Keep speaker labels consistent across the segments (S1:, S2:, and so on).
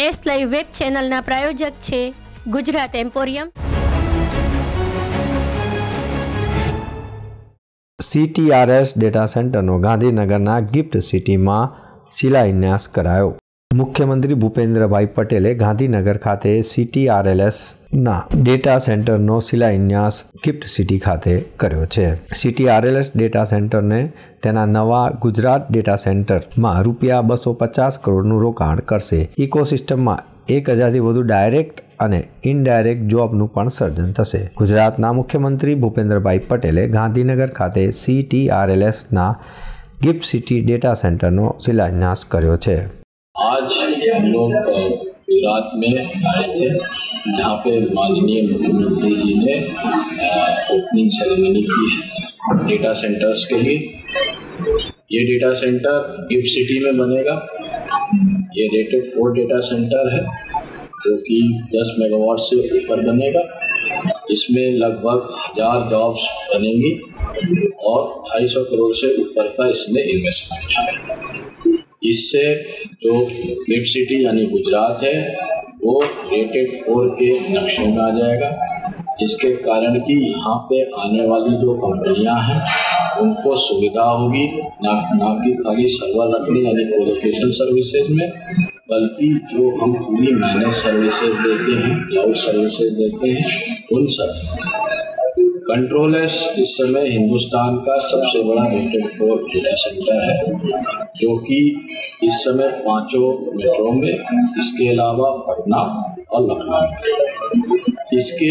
S1: S live web ચેનલના પ્રાયોજક છે ગુજરાત એમ્પોરિયમ।
S2: CTRS ડેટા સેન્ટરનો ગાંધીનગરના ગિફ્ટ સિટીમાં શિલાન્યાસ કરાયો। મુખ્યમંત્રી ભૂપેન્દ્રભાઈ પટેલે ગાંધીનગર ખાતે CTRLSના ડેટા સેન્ટરનો શિલાન્યાસ ગિફ્ટ સિટી ખાતે કર્યો છે। CTRLS ડેટા સેન્ટરને તેના નવા ગુજરાત ડેટા સેન્ટરમાં ₹250 કરોડનું રોકાણ કરશે। ઇકોસિસ્ટમમાં 1000થી વધુ ડાયરેક્ટ અને ઇનડાયરેક્ટ જોબનું પણ સર્જન થશે। ગુજરાતના મુખ્યમંત્રી ભૂપેન્દ્રભાઈ પટેલે ગાંધીનગર ખાતે CTRLSના गिफ्ट सिटी डेटा सेंटर नो शिलान्यास कर्यो छे।
S3: आज हम लोग गुजरात में आए थे, जहाँ पे माननीय मुख्यमंत्री जी ने ओपनिंग सेरेमनी की है डेटा सेंटर्स के लिए। ये डेटा सेंटर गिफ्ट सिटी में बनेगा। ये रेटेड 4 डेटा सेंटर है जो कि 10 मेगावाट से ऊपर बनेगा। इसमें लगभग 1000 जॉब्स बनेंगी और 250 करोड़ से ऊपर का इसमें इन्वेस्टमेंट है। इससे जो गिफ्ट सिटी यानी गुजरात है वो रेटेड 4 के नक्शे में आ जाएगा, जिसके कारण कि यहाँ पे आने वाली जो कंपनियाँ हैं उनको सुविधा होगी, ना कि खाली सर्वर रखने यानी कोलोकेशन सर्विसेज में, बल्कि जो हम पूरी मैनेज सर्विसेज देते हैं, क्लाउड सर्विसेज देते हैं, उन सब। कंट्रोलएस इस समय हिंदुस्तान का सबसे बड़ा रेटेड 4 डेटा सेंटर है, जो कि इस समय 5 मेट्रो में, इसके अलावा पटना और लखनऊ। इसके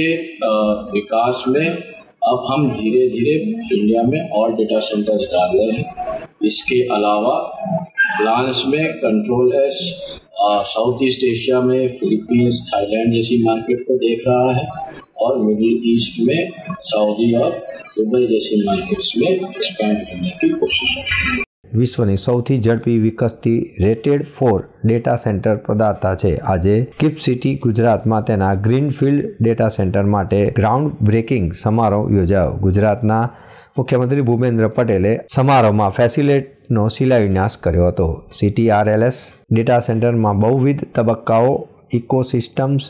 S3: विकास में अब हम धीरे धीरे इंडिया में और डेटा सेंटर्स डाल रहे हैं। इसके अलावा प्लान्स में कंट्रोलएस साउथ ईस्ट एशिया में फिलीपींस, थाईलैंड जैसी मार्केट को देख रहा है और मिडिल ईस्ट में सऊदी और दुबई जैसी मार्केट्स में एक्सपेंड करने की कोशिश है।
S2: विश्वની સૌથી ઝડપી વિકસતી રેટેડ 4 ડેટા સેન્ટર પ્રદાતા છે। આજે ગિફ્ટ સિટી ગુજરાતમાં તેના ગ્રીનફિલ્ડ ડેટા સેન્ટર માટે ગ્રાઉન્ડ બ્રેકિંગ સમારોહ યોજાયો। ગુજરાતના મુખ્યમંત્રી ભૂપેન્દ્ર પટેલે સમારોહમાં ફેસિલિટીનો શિલાન્યાસ કર્યો હતો। CTRLS ડેટા સેન્ટરમાં બહુવિધ તબક્કાઓ, ઇકોસિસ્ટમ્સ,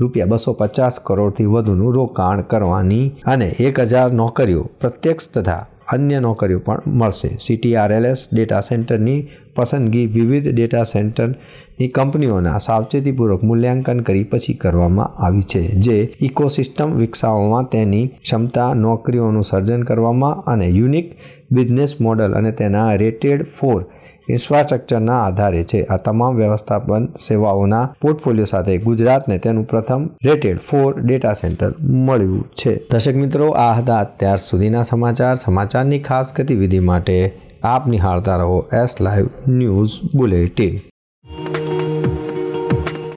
S2: ₹250 કરોડથી વધુનું રોકાણ કરવાની અને 1000 નોકરીઓ પ્રત્યક્ષ તથા अन्य नौकरीओ पण मळशे। CTRLS डेटा सेंटरनी पसंदगी विविध डेटा सेंटरनी कंपनीओना सावचेतीपूर्वक मूल्यांकन करी पछी करवामां आवी छे, जे इकोसिस्टम विकसाववामां तेनी क्षमता, नौकरीओनुं सर्जन करवामां अने यूनिक बिजनेस मॉडल अने तेना रेटेड 4 इंफ्रास्ट्रक्चरना आधारे छे। आ तमाम व्यवस्थापन सेवाओना पोर्टफोलियो साथे गुजरातने तेनुं प्रथम रेटेड 4 डेटा सेंटर मळ्युं छे। दर्शक मित्रों, आ हता अत्यार सुधीना समाचार। समाचारनी खास गतिविधि माटे आप निहाळता रहो एस लाइव न्यूज बुलेटिन।